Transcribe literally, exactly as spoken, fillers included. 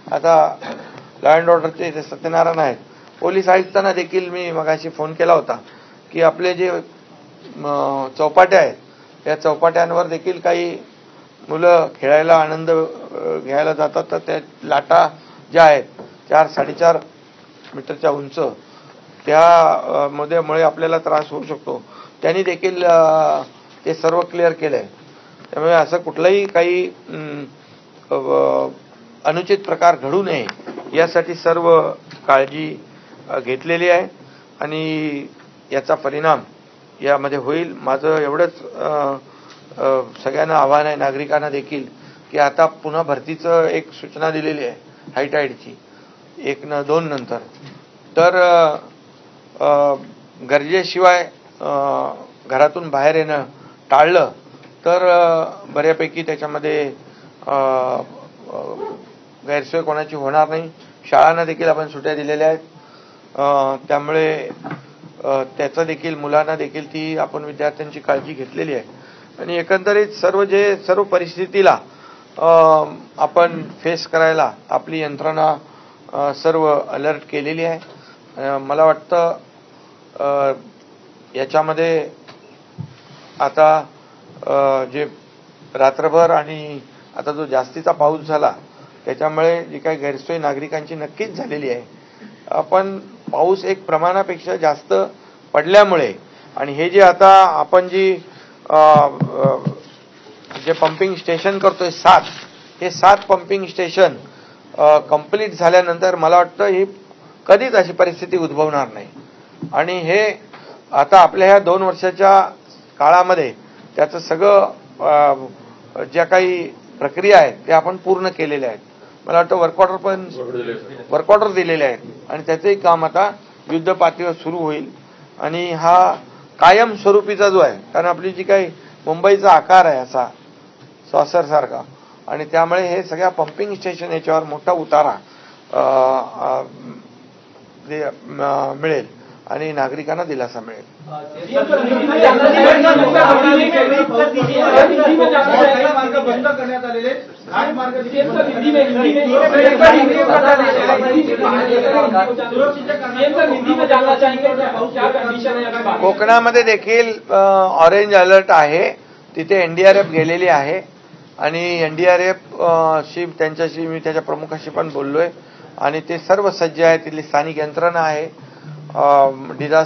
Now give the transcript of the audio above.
आता law and ऑर्डरचे जे सत्यनारायण आहेत, पोलीस आयुक्तांना देखील मी मगाशी फोन केला होता की आपले जे चौपाट्या आहेत या चौपाट्यांवर देखील काही मुलं खेळायला आनंद घ्यायला जातात, तर त्या लाटा ज्या आहेत चार साडेचार मीटरच्या उंच त्या मध्ये मुळे आपल्याला त्रास होऊ शकतो. त्यांनी देखील ते सर्व क्लिअर केलंय. त्यामुळे असं कुठलाही काही अनुचित प्रकार घडू नये यासाठी सर्व काळजी घेतलेली आहे आणि याचा परिणाम यामध्ये होईल. माझं एवढंच सगळ्यांना आव्हान आहे, नागरिकांना देखील, की आता पुन्हा भरतीचं एक सूचना दिलेली आहे हायटाईडची एक न दोन नंतर. तर गरजेशिवाय घरातून बाहेर येणं टाळलं तर बऱ्यापैकी त्याच्यामध्ये गैरसोय कोणाची होणार नाही. शाळांना देखील आपण सुट्ट्या दिलेल्या आहेत, त्यामुळे त्याचा देखील मुलांना देखील ती आपण विद्यार्थ्यांची काळजी घेतलेली आहे आणि एकंदरीत सर्व जे सर्व परिस्थितीला आपण फेस करायला आपली यंत्रणा सर्व अलर्ट केलेली आहे. मला वाटतं याच्यामध्ये आता जे रात्रभर आणि आता जो जास्तीचा पाऊस झाला त्याच्यामुळे जी काही गैरसोय नागरिकांची नक्कीच झालेली आहे. आपण पाऊस एक प्रमाणापेक्षा जास्त पडल्यामुळे आणि हे जे आता आपण जी जे पंपिंग स्टेशन करतोय सात, हे सात पंपिंग स्टेशन कंप्लीट झाल्यानंतर मला वाटतं ही कधीच अशी परिस्थिती उद्भवणार नाही आणि हे आता आपल्या ह्या दोन वर्षाच्या काळामध्ये त्याचं सगळं ज्या काही प्रक्रिया आहेत त्या आपण पूर्ण केलेल्या आहेत. मला वाटतं वर्क ऑर्डर पण वर्क ऑर्डर दिलेले आहेत आणि त्याचंही काम आता युद्ध पातळीवर सुरू होईल आणि हा कायम स्वरूपीचा जो आहे, कारण आपली जी काही मुंबईचा आकार आहे असा सॉसर सारखा आणि त्यामुळे हे सगळ्या पंपिंग स्टेशन याच्यावर मोठा उतारा मिळेल आणि नागरिकांना दिलासा मिळेल. कोकणामध्ये देखील ऑरेंज अलर्ट आहे, तिथे एनडीआरएफ गेलेली आहे आणि एनडीआरएफ शी त्यांच्याशी मी त्याच्या प्रमुखाशी पण बोललोय आणि ते सर्व सज्ज आहे. तिथली स्थानिक यंत्रणा आहे, डिझास्टर